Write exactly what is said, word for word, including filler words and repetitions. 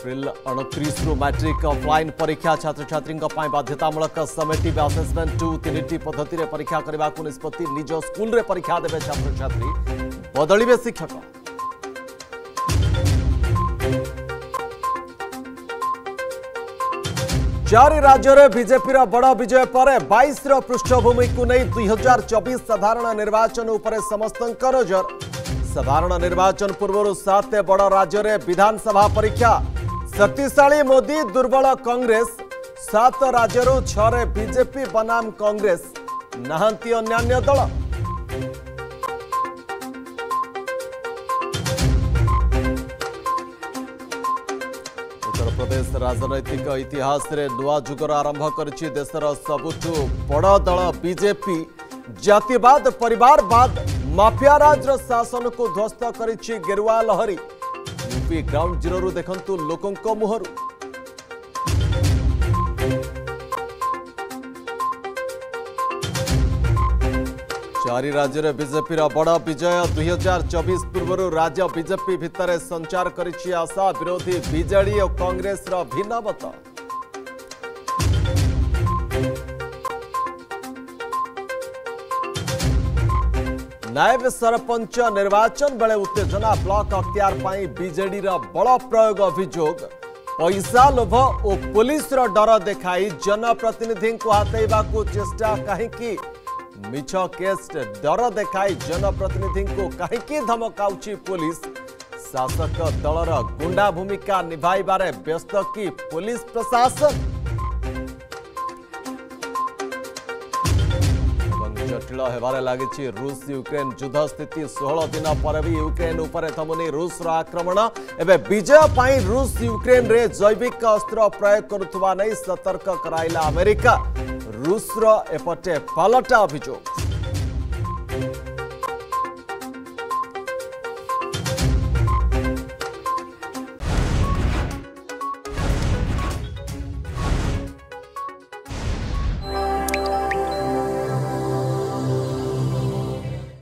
April अणतीस रु matric offline परीक्षा छात्र छात्री बाध्यतामूलक समेटिव असेसमेंट टू तीन पद्धति रे परीक्षा करने को निष्पत्ति निज स्कूल रे परीक्षा देवे छात्र छात्री बदलिबे शिक्षक। चारि राज्य में बीजेपी बड़ विजय पर बाईस पृष्ठभूमि को नहीं दुई हजार चौबीस साधारण निर्वाचन उपर समस्त नजर। साधारण निर्वाचन पूर्व सात बड़ राज्य में विधानसभा परीक्षा शक्तिशाली मोदी दुर्बल कांग्रेस सात राज्य छे बीजेपी बनाम कांग्रेस नहांती अन्यान्य दल। उत्तर प्रदेश राजनैतिक इतिहास रे नुआ जुगर आरंभ करछि देशर सबुठु बड़ दल बीजेपी जातिवाद परिवारवाद माफिया राज शासन को ध्वस्त करिछि गेरुआ लहरी। यूपी ग्राउंड जीरो देखंतु लोकों मुहरु। चारि राज्य में बीजेपी बड़ विजय दुई हजार चौबीस पूर्व राज्य बीजेपी भितर संचार करिछि आशा विरोधी बीजेडी और कांग्रेस भिन्न मत। नायब सरपंच निर्वाचन बेले उत्तेजना ब्लॉक अख्तियार पाई बीजेडी बल प्रयोग अभियोग पैसा लोभ और पुलिस डर देखाई जनप्रतिनिधि को हाथेबा को चेष्टा कहीं मिछ केस डर देखाई जनप्रतिनिधि को कहीं धमकाउची पुलिस शासक दलर गुंडा भूमिका निभाइबारे व्यस्त की पुलिस प्रशासन। जटिल होबारे लागिछि रूस यूक्रेन युद्ध स्थिति सोलह दिन पर भी यूक्रेन उपर थमुनी रूस आक्रमण एवं विजय पाई रूस यूक्रेन रे जैविक अस्त्र प्रयोग करुवा नहीं सतर्क कराइला अमेरिका रूस एपटे पालटा अभियोग।